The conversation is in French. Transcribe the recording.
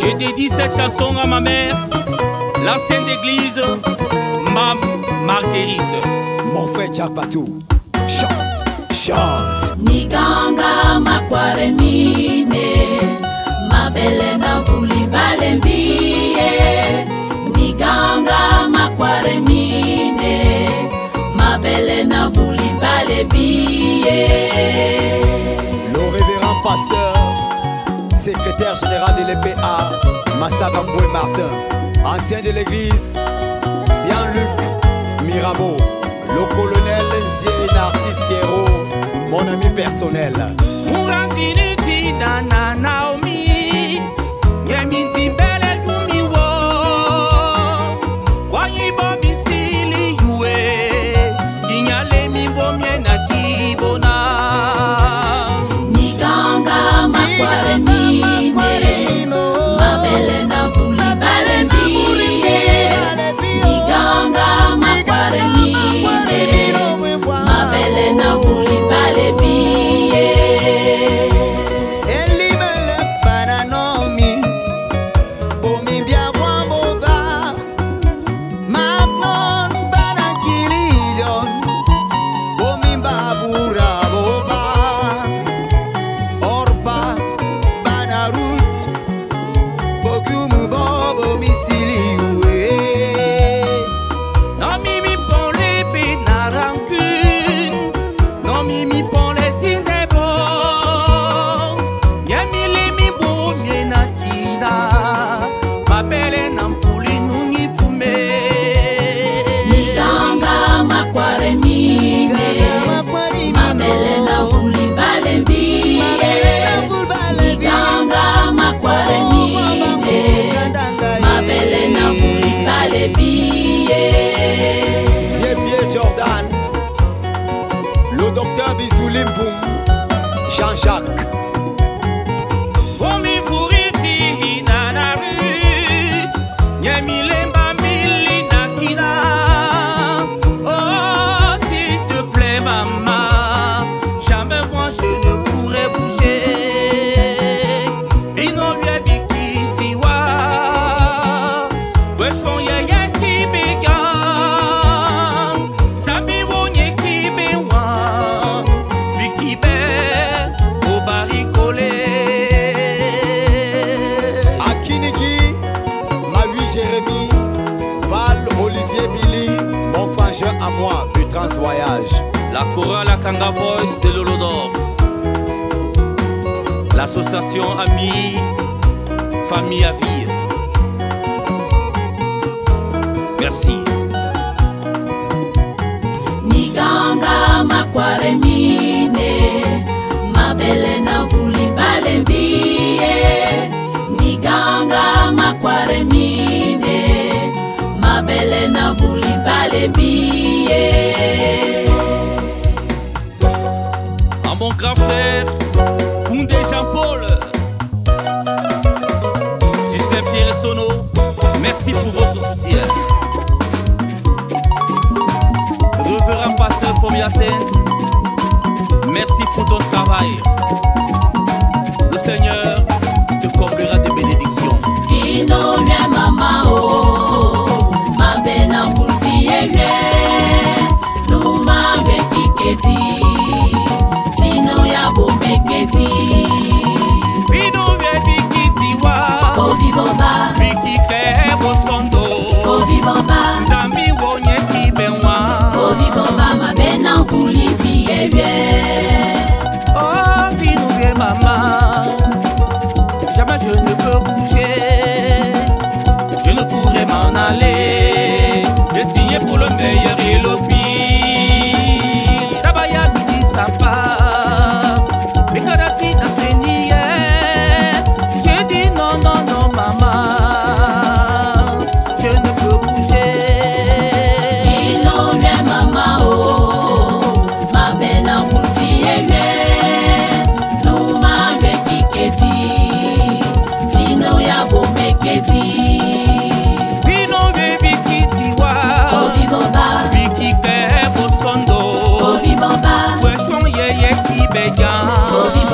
Je dédie cette chanson à ma mère, l'ancienne d'église, Mam Marguerite. Mon frère Jack Patou, chante, chante. Niganga makware mine, mabele na vuli bale biye. Niganga makware mine, mabele na vuli bale biye. Le révérend pasteur, secrétaire général de l'EPA, Massaka Mboué Martin, ancien de l'église, Bien-Luc Mirabeau, le colonel Nzié Narcisse Pierrot, mon ami personnel. Niganga makware mine, mabele na vuli bale biye. Niganga makware mine, mabele na vuli bale biye. Elimelek bananomi, bomi bia wamboba, magnon banakilion, bomi babura boba, orpa banarut, bokumu bobo misiliwe. Non mimi pour les peines à rancune, non mimi pour les indébons. Yami les mi beau miena kina, ma belle n'ampuli nungi fume. Niganga makware mine, mabele na vuli bale biye. Niganga makware mine, mabele na vuli bale biye. Zépier Jordan, le docteur Bisoulim Poum, Jean-Jacques. Omi furiti na na rut, yami lemba mili na kina. Oh s'il te plaît maman, jamais moi je ne pourrais bouger. Bino y'a vikiti wa, weshon ya ki began, sami wonye ki bewan, viki be au baricole. Akinigi, Maui Jérémy, Val Olivier Billy, mon frangin à moi, Butrans Voyage. La chorale Akanga Voice de Lolodorf, l'association Amis, Famille à Vie. Merci. Niganga makware mine, mabele na vuli bale biye. Niganga makware mine, mabele na vuli bale biye. À mon grand frère, Koundé Jean-Paul, Justin Pierre et Sono, merci pour votre soutien. Révérend pasteur Fomia Sainte, merci pour ton travail. Le Seigneur te comblera de bénédictions. Ino ywe mama o, mabe na vulsi ywe. Numa ywe kiketi, tino ya bomeketi. Bino ywe bikiti wa, Kovi boba, bikite bosondo. kovi boba, Zami wonye kibenwa. kovi boba, mabe na vulisi ywe. Oh, bino ywe maman, jamais je ne peux bouger, je ne pourrai m'en aller. J'ai signé pour le meilleur et le pire. Tabaya bidi sapa, mais kadati na feni. J'ai dit non, non, non, maman, je ne peux bouger. Ino ywe mama o, mabe na vulsi ywe. Numa ywe kiketi, tino ya bomeketi. Bino ywe bikiti wa, Kovi boba, bikite bosondo. kovi boba, Weshon yeye kibegan. kovi